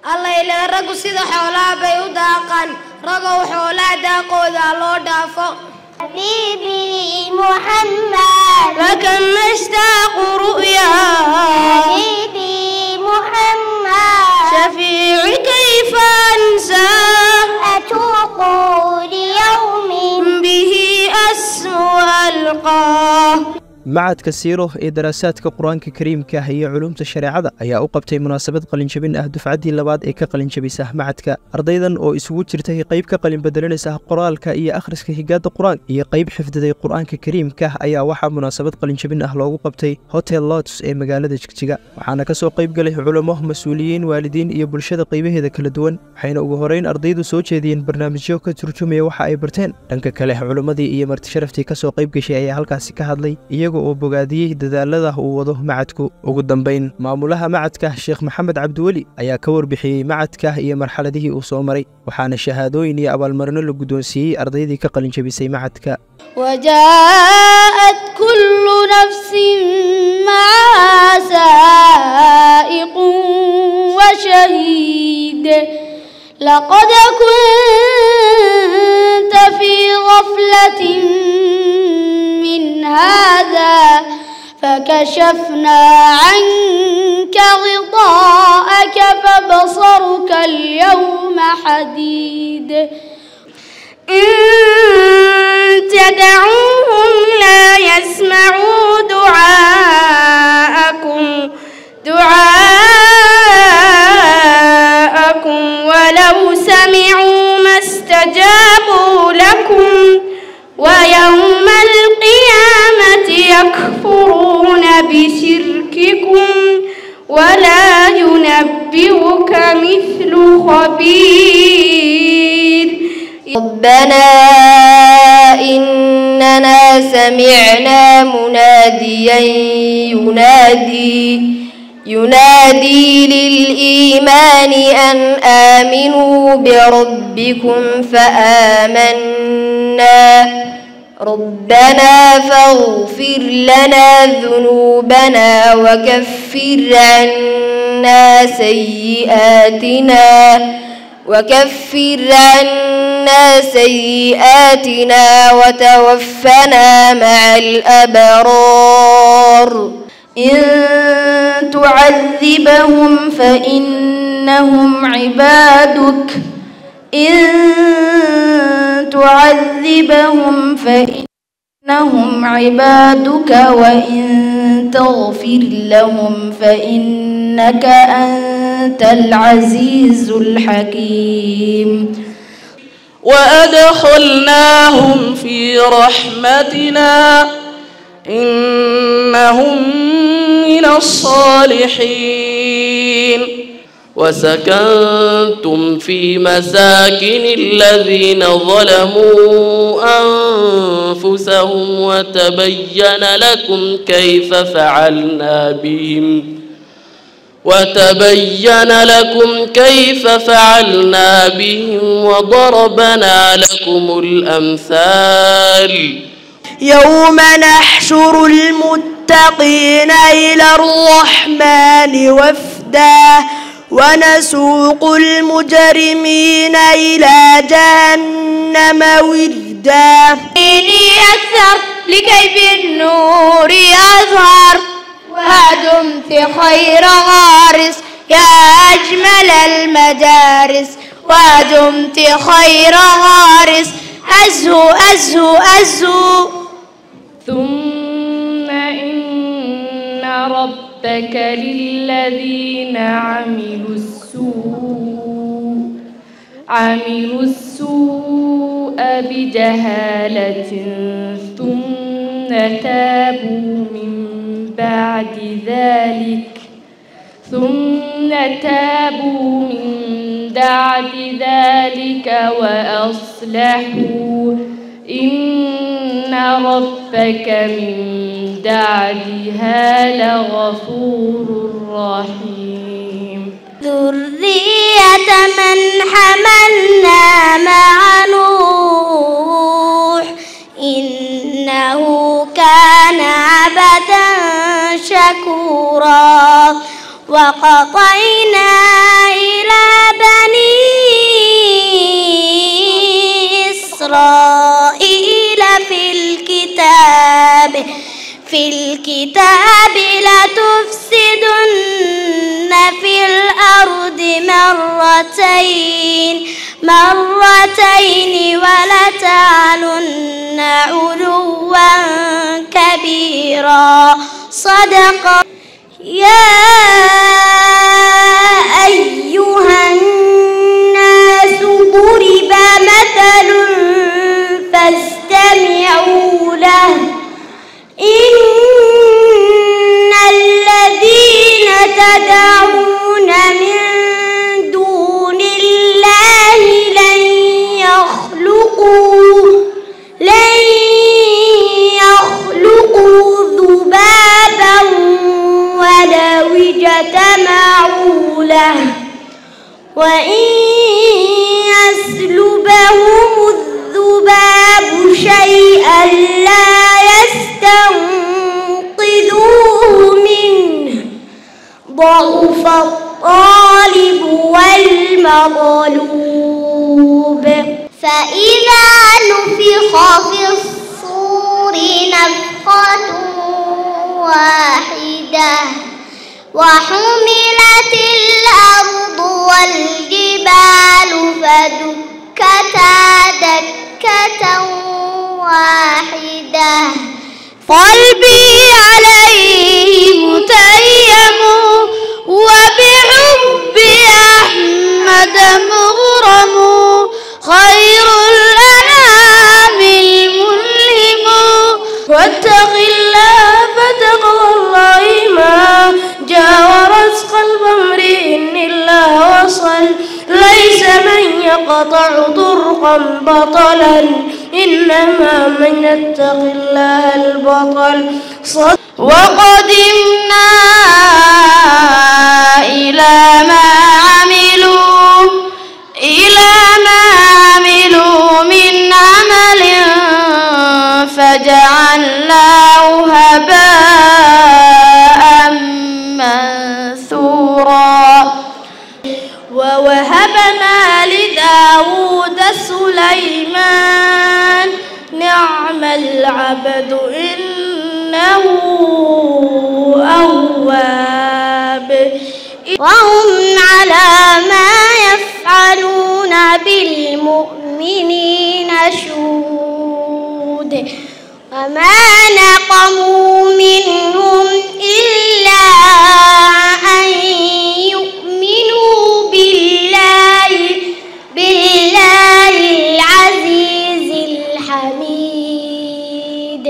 الله إلى رجو سيد حولا بيوداقا رجو حولا داقو ذا لودافو حبيبي محمد وكم نشتاق رؤيا حبيبي محمد شفيعي كيف أنسى أتوق ليوم به أسمو ألقاه. macadka siiro ee daraasaadka quraanka kariimka ah iyo culumta shareecada ayaa u qabtay munaasabad qalinjabin ah dufcadii labaad ee ka qalinjabisa macadka ardaydan oo isugu jirtay qayb ka qalin bedelanaysa qoraalka iyo akhriska higaada quraan iyo qayb xifdiday quraanka kariimka ayaa waxa munaasabad qalinjabin ah loogu qabtay Hotel Lotus ee magaalada Jigjiga waxaana ka soo qayb galay culimo mas'uuliyiin waalidiin iyo bulshada qaybaheeda kala duwan waxayna ugu horeyn ardaydu soo jeediyeen barnaamijyo ka turjumaya waxa ay barteen dhanka kale culimadii iyo marti sharaftii ka soo qayb gashay ayaa halkaas ka hadlay iyagu oo bogaadiyay dadaalada uu wado macadku ugu dambeyn maamulaha macadka Sheekh Maxamed Cabdiwali ayaa ka warbixiyay macadka iyo marxaladihii uu soo maray waxaana shahaadooyin iyo abaalmarino la gudoonsiiyay ardaydii ka qalin jabisay macadka وجاءت كل نفس معها سائق وشهيد لقد كنت في غفلة من هذا فكشفنا عنك غطاءك فبصرك اليوم حديد إن تدعوهم لا يسمعوا دعاءكم ولو سمعوا ما استجابوا لكم ويوم القيامة يكفرون بشرككم ولا ينبئك مثل خبير ربنا إننا سمعنا مناديا ينادي للإيمان أن آمنوا بربكم فآمنا ربنا فاغفر لنا ذنوبنا وكفر عنا سيئاتنا وتوفنا مع الأبرار إن تعذبهم فإنهم عبادك وإن تغفر لهم فإنك أنت العزيز الحكيم وأدخلناهم في رحمتنا إنهم من الصالحين وسكنتم في مساكن الذين ظلموا أنفسهم وتبين لكم كيف فعلنا بهم وضربنا لكم الأمثال يوم نحشر المتقين إلى الرحمن وفدا ونسوق المجرمين إلى جهنم وردا يسر لكي بالنور أظهر ودمت خير غارس يا أجمل المدارس ودمت خير غارس أزهو ثم إن ربك للذين عملوا السوء بجهالة ثم تابوا من بعد ذلك وأصلحوا إن ربك من بعدها لغفور رحيم ذرية من حملنا مع نوح إنه كان عبدا شكورا وقضينا إلى الكتاب لتفسدن في الأرض مرتين ولتعلن علوا كبيرا. صدق. يا أيها الناس ضرب مثل فاستمعوا له إن الذين تدعون من دون الله لن يخلقوا ذبابا ولو اجتمعوا له وإن يسلبهم الذباب شيئا لا يستنقذوه منه ضعف الطالب والمطلوب. فإذا نفخ في الصور نفخة واحدة وحملت الأرض والجبال فدكتا دكة واحدة قلبي عليه متيم وبحب أحمد مغرم خير الأنام الملهم واتق الله فتقوى الله ما جاورت قلب امرئ إلا وصل ليس من يقطع طرقا بطلا إنما من يتق الله البطل. وقدمنا إلى ما عملوا من عمل فجعلناه هباء منثورا. ووهبنا لداود سليمان نعم العبد إنه أواب. وهم على ما يفعلون بالمؤمنين شهود وما نقموا منهم إلا أن يؤمنوا بالله العزيز الحميد.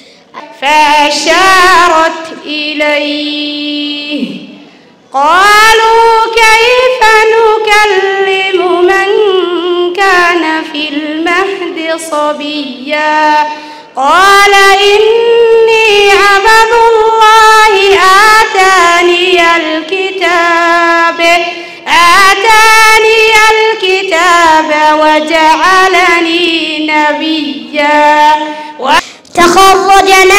فأشارت إليه قالوا كيف نكلم من كان في المهد صبيا قال إني عبد الله آتاني الكتاب وجعلني نبيا. تخرجنا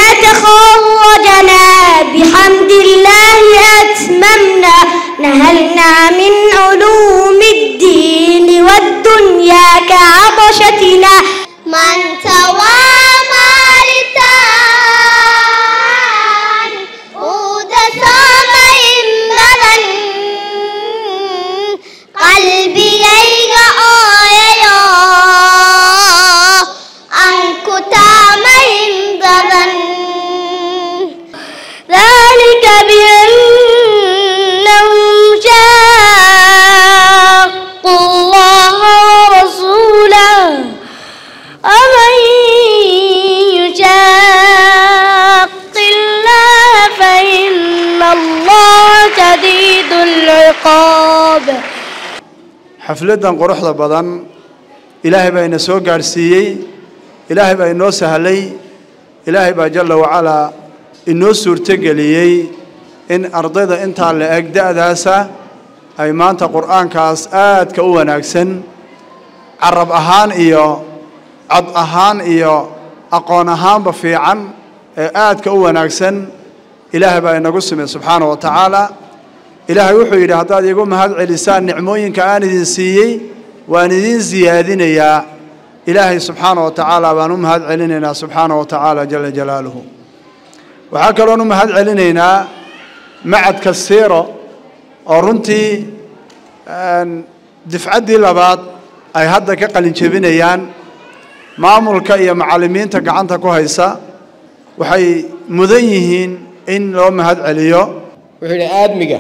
بحمد الله أتممنا نهلنا من علوم الدين والدنيا كعطشتنا من توامى لتان أود صامين بلن قلبي ييغا آيا أنكتا مين بلن ذلك بأنهم شاقوا الله ورسوله ومن يشاق الله فإن الله شديد العقاب. xafladan quruxda badan ilaahay baa ina soo gaarsiiyey ilaahay baa inoo sahlay ilaahay baa jalla wa ala inoo suurtageliyey in ardayda intaa la eg da'daasa ay maanta qur'aankaas aadka u wanaagsan carab ahaan iyo cod ahaan iyo aqoon ahaanba fiican ee aadka u wanaagsan ilaahay baa inagu simay subxaanahu wa tacaala. ilaahay wuxuu yidhi haddaad igu mahad celisaan nicmooyinka aan idin siiyey waan idin siyaadinayaa. ilaahay subxaanahu wa tacaala baan u mahad celinaynaa subxaanahu wa tacaala jalla jalaaluhu. waxaa kaloo nu mahad celinaynaa macadka siiro oo runtii difcaddii labaad ay hadda ka qalin jebinayaan maamulka iyo macallimiinta gacanta ku haysa waxay mudan yihiin in loo mahad celiyo. wuxuu yidhi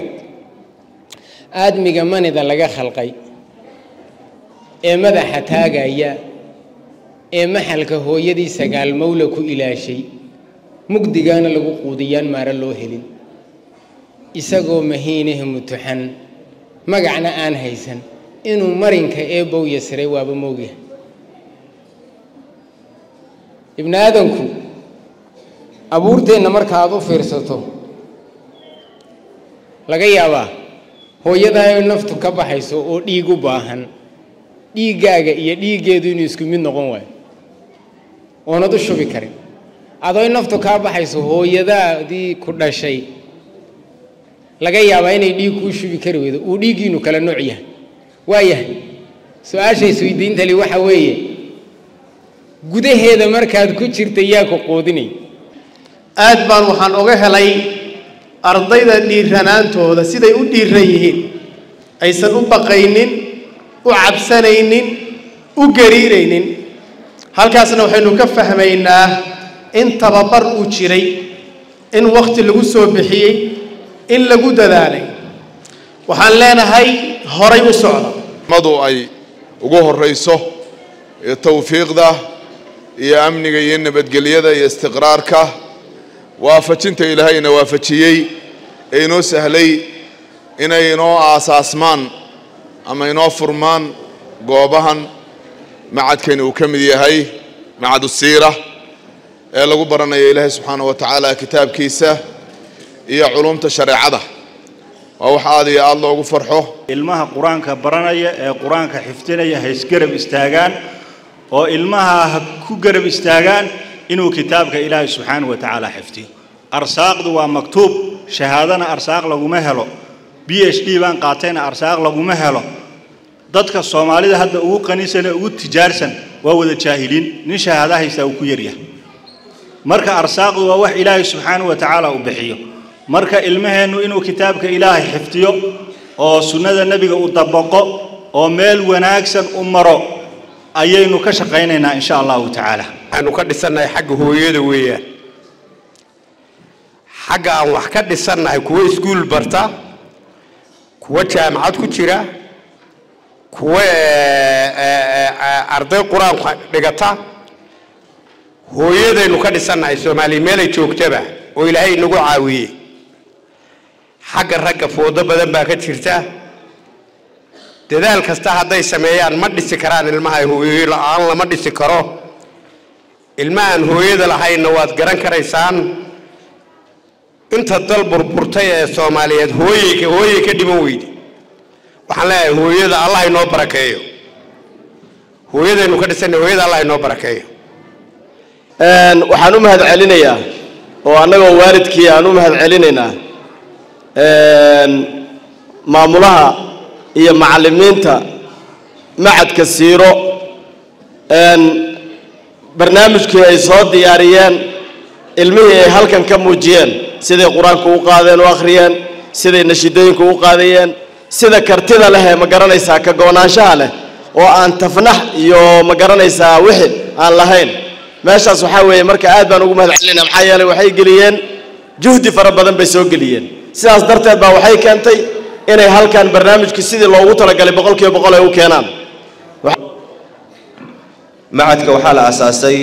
aadmiga manida laga khalqay ee madaxa taagaya ee maxalka hooyadii sagaal mawla ku ilaashay mugdigaana lagu quudiyaan maara loo helin isagoo mahiinaha mutuxan magacna aan haysan inuu marinka eebow yasiray waaba moogyahay ibni aadanku abuurteenna markaad u fiirsato laga yaabaa hooyadahay naftu ka baxayso oo dhiig u baahan dhiiggaaga iyo dhiiggeedu inuu isku mid noqon waayo oonad u shubi karin adoo naftu kaa baxayso hooyadaadii ku dhashay laga yaabaa inay dhiig kuu shubi kari weydo uu dhiiggiinu kala nooc yahay waayahay su-aasha isweydiinta li waxa weeye gudaheeda markaad ku jirta yaa ku quudinay aad baan waxaan oga helay ardayda dhiiranaantooda siday u dhiiran yihiin aysan u baqaynin u cabsanaynin u gariiraynin halkaasna waxaynu ka fahmaynaa in tababar uu jiray in waqti lagu soo bixiyey in lagu dadaalay waxaan leenahay horay u socda madu ay ugu horeyso tawfiiqda iyo amniga iyo nabadgelyada iyo istiqraarka waafajinta ilaahayna waafajiyey ee inoo sahlay inay inoo aasaasmaan ama inoo furmaan goobahan macadkani uu ka mid yahay macadu siira ee lagu baranayo ilaahay subxaanahu wa tacaala kitaabkiisa iyo culumta shareecada waa wax aad iyo aad loogu farxo ilmaha quraanka baranaya ee quraanka xifdinaya ha isgarab istaagaan oo ilmaha ku garab istaagaan inuu kitaabka ilaahay subxaanahu wa tacaala xifdiyo arsaaqdu waa maktuub shahaadana arsaaq laguma helo PhD baan qaatayna arsaaq laguma helo dadka Soomaalida hadda ugu qaniisan ugu tijaarsan waa wada jaahiliin nin shahaada haysta uu ku yaryahay marka arsaaqdu waa wax ilaahay subxaanahu wa tacaala u bixiyo marka ilmaheenu inuu kitaabka ilaahay xifdiyo oo sunnada nabiga u dabaqo oo meel wanaagsan u maro ayaynu ka shaqaynaynaa insha Allah tacaala aanu ka dhisanahay xagga hooyada weeyaan xagga aan wax ka dhisanahay kuwa iskuul barta kuwa jaamacad ku jira kuwa arday quraan dhigata hooyadaynu ka dhisanahay Soomaali meel ay joogtaba oo Ilaahay nagu caawiyay xagga ragga foodo badan baa ka jirta dadaal kasta hadday sameeyaan ma dhisi karaan ilmaha hooyo la'aan lama dhisi karo ilmahan hooyada lahayna waad garan karaysaan inta dal burburtay ee Soomaaliyeed hooyay ka dhiman weydi waxaan leeyahay hooyada Allah inoo barakeeyo hooyadaynu ka dhisanahay hooyada Allah inoo barakeeyo waxaan u mahad celinayaa oo anagoo waalidkii aan u mahad celinaynaa maamulaha iyo macallimiinta macadka siiro barnaamijkii ay soo diyaariyeen ilmihii ay halkan ka muujiyeen siday quraanka u qaadeen oo akhriyeen siday nashiidooyinka u qaadayeen sida kartida leh ma garanaysaa ka go'naanshaha leh oo aan tafnax iyo ma garanaysaa wixii aan lahayn meeshaas waxa weeye marka aad baan ugu mahad celinaa maxaa yeelay waxay geliyeen juhdi fara badan bay soo geliyeen sidaas darteed baa waxay keentay inay halkan barnaamijka sidii loogu talagalay 100% ay u keenaan macadka waxaa la aasaasay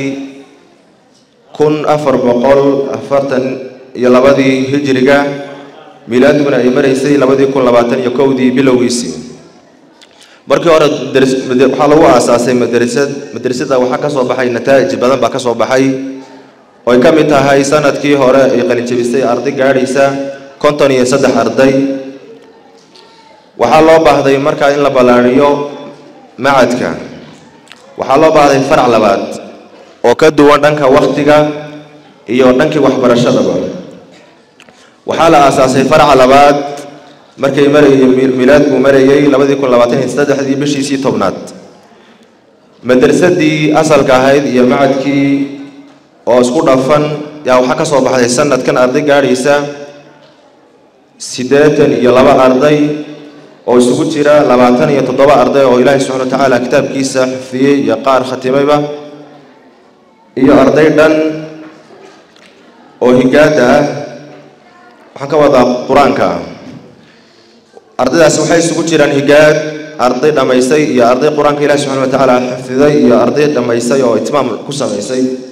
1442 hijriga miilaaduna ay maraysay 2021 bilowgiisii markii hore waxaa lagu aasaasay madrasada waxaa ka soo baxay nataa'ij badan baa ka soo baxay oo ay ka mid tahay sanadkii hore ay qalin jabisay arday gaadhaysa 53 arday waxaa loo baahday markaa in la ballaariyo macadka waxaa loo baahday farac labaad oo ka duwan dhanka waqtiga iyo dhankii waxbarashadaba waxaa la aasaasay farac labaad markay miilaadku marayay 2023 bishiisii 10aad madrasadii asalka ahayd iyo macadkii oo isku dhafan yaa waxaa ka soo baxday sanadkan arday gaadhaysa 82 arday oo isugu jira 27 arday oo Ilaahay subhanahu wa ta'ala kitaabkiisa xifdiyay iyo qaar khatimayba iyo arday dhan oo higaada ah waxaan ka wadaa quraanka ardaydaas waxay isugu jiraan higaad arday dhamaystay iyo arday quraanka Ilaahay subhanahu wa ta'ala xifdiday iyo arday dhamaystay oo itmaam ku sameysay